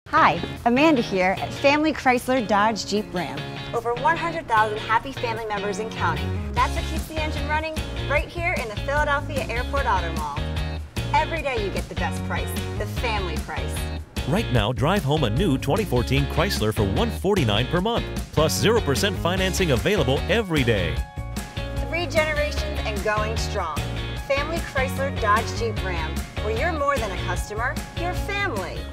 Hi, Amanda here at Family Chrysler Dodge Jeep Ram. Over 100,000 happy family members and counting. That's what keeps the engine running right here in the Philadelphia Airport Auto Mall. Every day you get the best price, the family price. Right now, drive home a new 2014 Chrysler for $149 per month, plus 0% financing available every day. 3 generations and going strong. Family Chrysler Dodge Jeep Ram, where you're more than a customer, you're family.